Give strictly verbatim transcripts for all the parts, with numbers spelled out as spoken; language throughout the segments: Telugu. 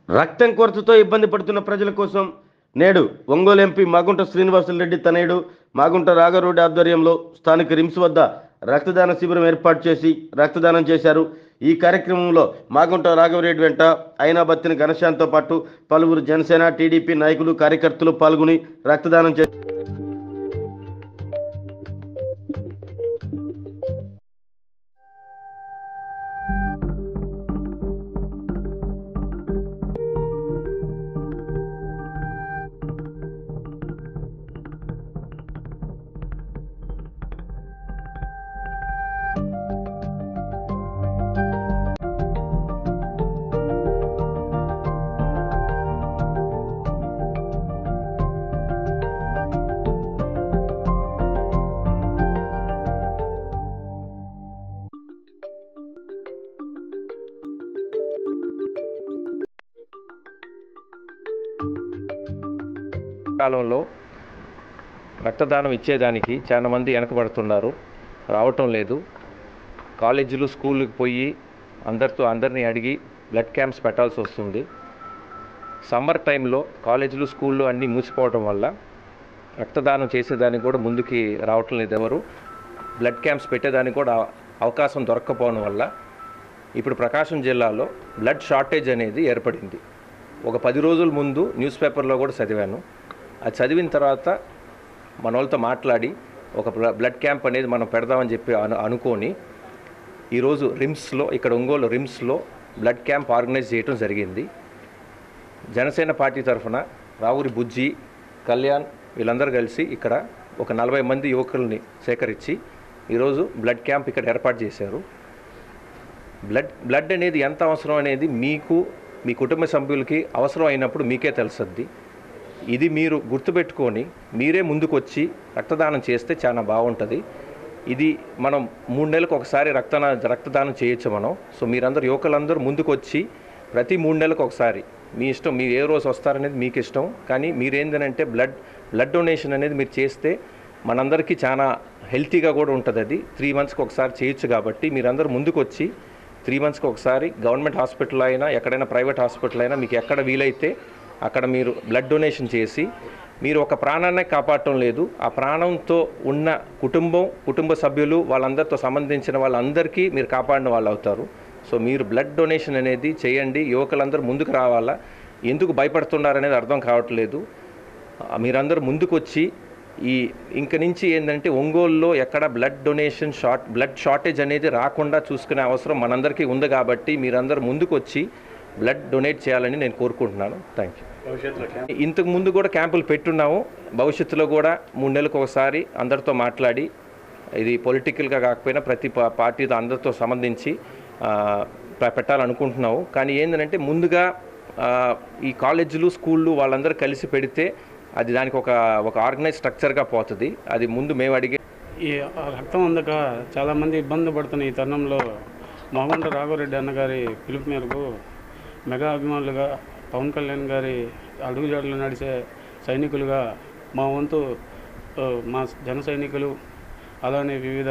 రక్తం కొరతతో ఇబ్బంది పడుతున్న ప్రజల కోసం నేడు ఒంగోలు ఎంపీ మాగుంట శ్రీనివాసులరెడ్డి తనయుడు మాగుంట రాఘవరెడ్డి ఆధ్వర్యంలో స్థానిక రిమ్స్ వద్ద రక్తదాన శిబిరం ఏర్పాటు చేసి రక్తదానం చేశారు. ఈ కార్యక్రమంలో మాగుంట రాఘవరెడ్డి వెంట అయినాబత్తిన ఘనశ్యామ్తో పాటు పలువురు జనసేన, టీడీపీ నాయకులు, కార్యకర్తలు పాల్గొని రక్తదానం చేశారు. కాలంలో రక్తదానం ఇచ్చేదానికి చాలా మంది వెనకబడుతున్నారు, రావటం లేదు. కాలేజీలు, స్కూళ్ళకి పోయి అందరితో అందరినీ అడిగి బ్లడ్ క్యాంప్స్ పెట్టాల్సి వస్తుంది. సమ్మర్ టైంలో కాలేజీలు, స్కూళ్ళు అన్నీ మూసిపోవడం వల్ల రక్తదానం చేసేదానికి కూడా ముందుకి రావటం లేదు ఎవరు. బ్లడ్ క్యాంప్స్ పెట్టేదానికి కూడా అవకాశం దొరక్కపోవడం వల్ల ఇప్పుడు ప్రకాశం జిల్లాలో బ్లడ్ షార్టేజ్ అనేది ఏర్పడింది. ఒక పది రోజుల ముందు న్యూస్ పేపర్లో కూడా చదివాను. అది చదివిన తర్వాత మన వాళ్ళతో మాట్లాడి ఒక బ్లడ్ క్యాంప్ అనేది మనం పెడదామని చెప్పి అను అనుకొని ఈరోజు రిమ్స్లో, ఇక్కడ ఒంగోలు రిమ్స్లో బ్లడ్ క్యాంప్ ఆర్గనైజ్ చేయడం జరిగింది. జనసేన పార్టీ తరఫున రావురి బుజ్జి, కళ్యాణ్ వీళ్ళందరూ కలిసి ఇక్కడ ఒక నలభై మంది యువకుల్ని సేకరించి ఈరోజు బ్లడ్ క్యాంప్ ఇక్కడ ఏర్పాటు చేశారు. బ్లడ్ బ్లడ్ అనేది ఎంత అవసరం అనేది మీకు, మీ కుటుంబ సభ్యులకి అవసరం అయినప్పుడు మీకే తెలుస్తుంది. ఇది మీరు గుర్తుపెట్టుకొని మీరే ముందుకు వచ్చి రక్తదానం చేస్తే చాలా బాగుంటుంది. ఇది మనం మూడు నెలలకు ఒకసారి రక్తనా రక్తదానం చేయొచ్చు మనం. సో మీరందరూ యువకులందరూ ముందుకు వచ్చి ప్రతి మూడు నెలలకు ఒకసారి, మీ ఇష్టం, మీరు ఏ రోజు వస్తారనేది మీకు ఇష్టం, కానీ మీరేందనంటే బ్లడ్ బ్లడ్ డొనేషన్ అనేది మీరు చేస్తే మనందరికీ చాలా హెల్తీగా కూడా ఉంటుంది. అది త్రీ మంత్స్కి ఒకసారి చేయొచ్చు కాబట్టి మీరందరూ ముందుకు వచ్చి త్రీ మంత్స్కి ఒకసారి గవర్నమెంట్ హాస్పిటల్ అయినా ఎక్కడైనా ప్రైవేట్ హాస్పిటల్ అయినా మీకు ఎక్కడ వీలైతే అక్కడ మీరు బ్లడ్ డొనేషన్ చేసి మీరు ఒక ప్రాణాన్ని కాపాడటం లేదు, ఆ ప్రాణంతో ఉన్న కుటుంబం, కుటుంబ సభ్యులు వాళ్ళందరితో సంబంధించిన వాళ్ళందరికీ మీరు కాపాడిన వాళ్ళు అవుతారు. సో మీరు బ్లడ్ డొనేషన్ అనేది చేయండి. యువకులందరూ ముందుకు రావాలా. ఎందుకు భయపడుతున్నారనేది అర్థం కావట్లేదు. మీరందరూ ముందుకు వచ్చి ఈ ఇంక నుంచి ఏంటంటే ఒంగోలులో ఎక్కడ blood donation short blood shortage అనేది రాకుండా చూసుకునే అవసరం మనందరికీ ఉంది కాబట్టి మీరందరూ ముందుకు వచ్చి బ్లడ్ డొనేట్ చేయాలని నేను కోరుకుంటున్నాను. Thank you. ఇంతకు ముందు కూడా క్యాంపులు పెట్టున్నాము. భవిష్యత్తులో కూడా మూడు నెలలకు ఒకసారి అందరితో మాట్లాడి, ఇది పొలిటికల్గా కాకపోయినా ప్రతి పార్టీతో అందరితో సంబంధించి పెట్టాలనుకుంటున్నాము. కానీ ఏంటంటే ముందుగా ఈ కాలేజీలు, స్కూళ్ళు వాళ్ళందరూ కలిసి పెడితే అది దానికి ఒక ఒక ఆర్గనైజ్ స్ట్రక్చర్గా పోతుంది. అది ముందు మేము అడిగే ఈ రక్తం అందక చాలామంది ఇబ్బంది పడుతున్న ఈ తరుణంలో మాగుంట రాఘవరెడ్డి అన్నగారి పిలుపు మేరకు మెగా అభిమానులుగా పవన్ కళ్యాణ్ గారి అడుగుజాడలు నడిచే సైనికులుగా మా వంతు మా జన సైనికులు అలానే వివిధ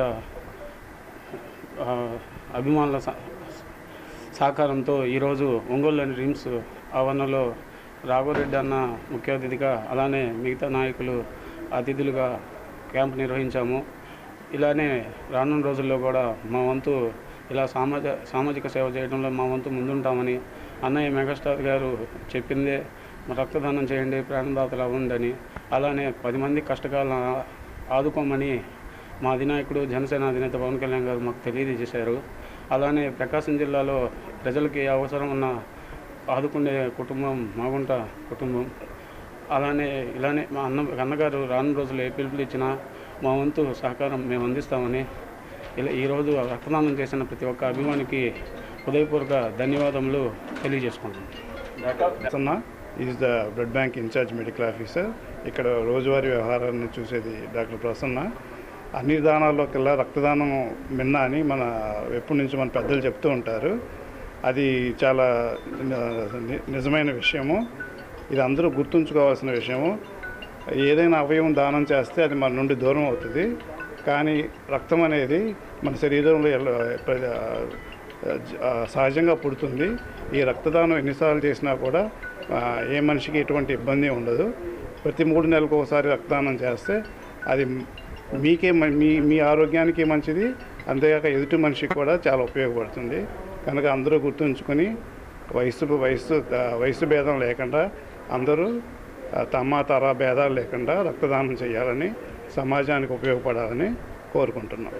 అభిమానుల సహకారంతో ఈరోజు ఒంగోలులోని రిమ్స్ ఆవరణలో రాఘవరెడ్డి అన్న ముఖ్య అతిథిగా అలానే మిగతా నాయకులు అతిథులుగా క్యాంప్ నిర్వహించాము. ఇలానే రానున్న రోజుల్లో కూడా మా వంతు ఇలా సామాజ సామాజిక సేవ చేయడంలో మా వంతు ముందుంటామని అన్నయ్య మెగాస్టార్ గారు చెప్పిందే రక్తదానం చేయండి, ప్రాణదాతలు అవ్వండి అని, అలానే పది మంది కష్టకాలను ఆదుకోమని మా అధినాయకుడు జనసేన అధినేత పవన్ కళ్యాణ్ గారు మాకు తెలియజేశారు. అలానే ప్రకాశం జిల్లాలో ప్రజలకి అవసరం ఉన్న ఆదుకునే కుటుంబం మాగుంట కుటుంబం. అలానే ఇలానే మా అన్న అన్నగారు రానున్న రోజులు ఏ పిలుపులు ఇచ్చినా మా వంతు సహకారం మేము అందిస్తామని ఇలా ఈరోజు రక్తదానం చేసిన ప్రతి ఒక్క అభిమానికి హృదయపూర్వక ధన్యవాదములు తెలియజేసుకుంటున్నాను. Is the blood bank in charge medical officer. ఇక్కడ రోజువారీ వ్యవహారాన్ని చూసేది డాక్టర్ ప్రసన్న. అన్ని దానాల్లోకెల్లా రక్తదానం మిన్న అని మన ఎప్పటి నుంచి మన పెద్దలు చెప్తూ ఉంటారు. అది చాలా నిజమైన విషయము. ఇది అందరూ గుర్తుంచుకోవాల్సిన విషయము. ఏదైనా అవయవం దానం చేస్తే అది మన నుండి దూరం అవుతుంది, కానీ రక్తం అనేది మన శరీరంలో సహజంగా పుడుతుంది. ఈ రక్తదానం ఎన్నిసార్లు చేసినా కూడా ఏ మనిషికి ఎటువంటి ఇబ్బంది ఉండదు. ప్రతి మూడు నెలలకు ఒకసారి రక్తదానం చేస్తే అది మీకే మీ మీ ఆరోగ్యానికి మంచిది, అంతేకాక ఎదుటి మనిషికి కూడా చాలా ఉపయోగపడుతుంది. కనుక అందరూ గుర్తుంచుకొని వయసు వయసు వయసు భేదం లేకుండా అందరూ తమ తర భేదాలు లేకుండా రక్తదానం చేయాలని, సమాజానికి ఉపయోగపడాలని కోరుకుంటున్నాం.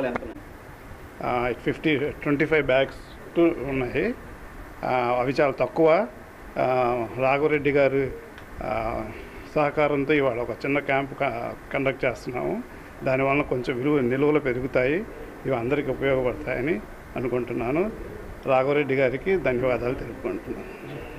ఫిఫ్టీ ట్వంటీ ఫైవ్ బ్యాగ్స్ ఉన్నాయి. అవి చాలా తక్కువ. రాఘవరెడ్డి గారు సహకారంతో ఇవాళ ఒక చిన్న క్యాంపు కండక్ట్ చేస్తున్నాము. దానివల్ల కొంచెం విలువ నిలువలు పెరుగుతాయి. ఇవి అందరికీ ఉపయోగపడతాయని అనుకుంటున్నాను. రాఘవరెడ్డి గారికి ధన్యవాదాలు తెలుపుకుంటున్నాను.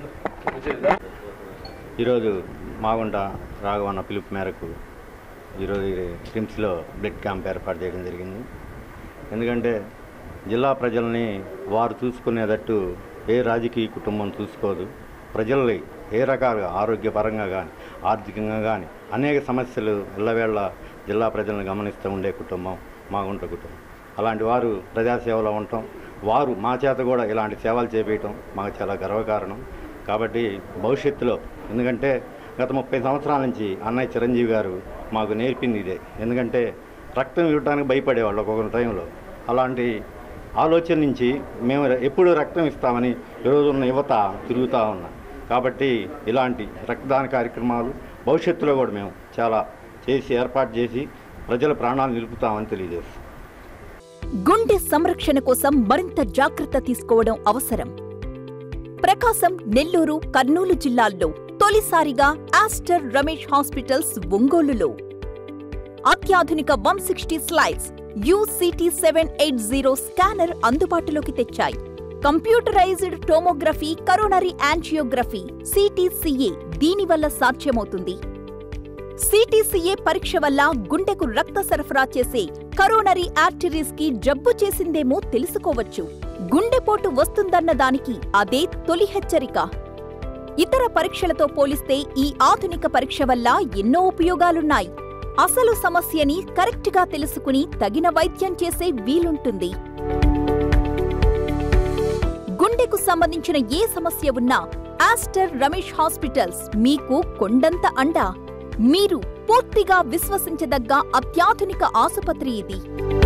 ఈరోజు మాగుంట రాఘవన్న పిలుపు మేరకు ఈరోజు రిమ్స్లో బ్లడ్ క్యాంప్ ఏర్పాటు చేయడం జరిగింది. ఎందుకంటే జిల్లా ప్రజల్ని వారు చూసుకునేటట్టు ఏ రాజకీయ కుటుంబం చూసుకోదు. ప్రజల్ని ఏ రకాలుగా ఆరోగ్యపరంగా కానీ ఆర్థికంగా కానీ అనేక సమస్యలు ఇళ్ళవేళ జిల్లా ప్రజలను గమనిస్తూ ఉండే కుటుంబం మాగుంట కుటుంబం. అలాంటి వారు ప్రజాసేవలో ఉండటం, వారు మా చేత కూడా ఇలాంటి సేవలు చేపేయటం మాకు చాలా గర్వకారణం. కాబట్టి భవిష్యత్తులో, ఎందుకంటే గత ముప్పై సంవత్సరాల నుంచి అన్నయ్య చిరంజీవి గారు మాకు నేర్పింది ఇదే. ఎందుకంటే రక్తం ఇవ్వడానికి భయపడేవాళ్ళు ఒక్కొక్క టైంలో. అలాంటి ఆలోచన నుంచి మేము ఎప్పుడు రక్తం ఇస్తామని ఈరోజు ఉన్న యువత తిరుగుతూ ఉన్నాం. కాబట్టి ఇలాంటి రక్తదాన కార్యక్రమాలు భవిష్యత్తులో కూడా మేము చాలా చేసి ఏర్పాటు చేసి ప్రజల ప్రాణాలు నిలుపుతామని తెలియజేస్తాం. గుండె సంరక్షణ కోసం మరింత జాగ్రత్త తీసుకోవడం అవసరం. ప్రకాశం, నెల్లూరు, కర్నూలు జిల్లాల్లో తొలిసారిగా ఆస్టర్ రమేష్ హాస్పిటల్స్ ఒంగోలులో అత్యాధునిక one sixty slides UCT seven eight zero scanner అందుబాటులోకి తెచ్చాయి. Computerised tomography, coronary angiography, CTCA దీనివల్ల సాధ్యమవుతుంది. సిటీసీఏ పరీక్ష వల్ల గుండెకు రక్త సరఫరా చేసే కరోనరీ ఆర్టరీస్ కి జబ్బు చేసిందేమో తెలుసుకోవచ్చు. గుండెపోటు వస్తుందన్న దానికి అదే తొలి హెచ్చరిక. ఇతర పరీక్షలతో పోలిస్తే ఈ ఆధునిక పరీక్ష వల్ల ఎన్నో ఉపయోగాలున్నాయి. అసలు సమస్యని కరెక్ట్గా తెలుసుకుని తగిన వైద్యం చేసే వీలుంటుంది. గుండెకు సంబంధించిన ఏ సమస్య ఉన్నా ఆస్టర్ రమేష్ హాస్పిటల్స్ మీకు కొండంత అండ. మీరు పూర్తిగా విశ్వసించదగ్గ అత్యాధునిక ఆసుపత్రి ఇది.